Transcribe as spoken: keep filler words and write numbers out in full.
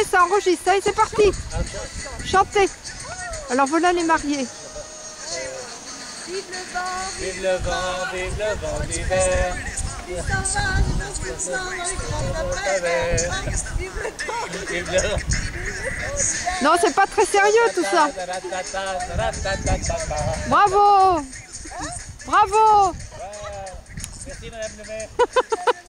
ça enregistre, ça y est, c'est parti. Chantez. Alors voilà les mariés. Vive le vent, Vive le vent, vive le vent d'hiver. il s'en va, je me sens dans les grandes affaires. Vive le vent, Vive le vent. Non, c'est pas très sérieux tout ça. Bravo. Bravo. Merci Madame le maire.